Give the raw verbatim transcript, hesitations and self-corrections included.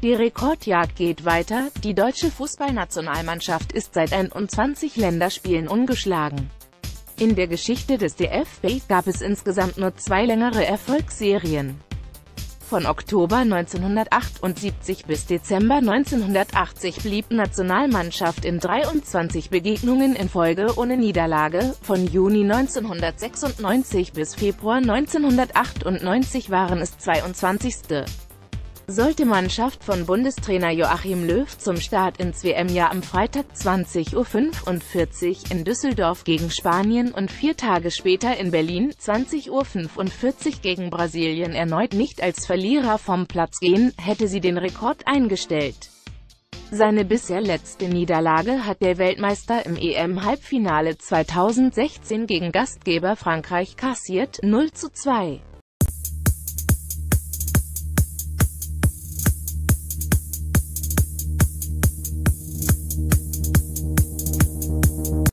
Die Rekordjagd geht weiter, die deutsche Fußballnationalmannschaft ist seit einundzwanzig Länderspielen ungeschlagen. In der Geschichte des D F B gab es insgesamt nur zwei längere Erfolgsserien. Von Oktober neunzehnhundertachtundsiebzig bis Dezember neunzehnhundertachtzig blieb die Nationalmannschaft in dreiundzwanzig Begegnungen in Folge ohne Niederlage, von Juni neunzehnhundertsechsundneunzig bis Februar neunzehnhundertachtundneunzig waren es zweiundzwanzig. Sollte Mannschaft von Bundestrainer Joachim Löw zum Start ins W M-Jahr am Freitag zwanzig Uhr fünfundvierzig in Düsseldorf gegen Spanien und vier Tage später in Berlin zwanzig Uhr fünfundvierzig gegen Brasilien erneut nicht als Verlierer vom Platz gehen, hätte sie den Rekord eingestellt. Seine bisher letzte Niederlage hat der Weltmeister im E M-Halbfinale zweitausendsechzehn gegen Gastgeber Frankreich kassiert, null zu zwei.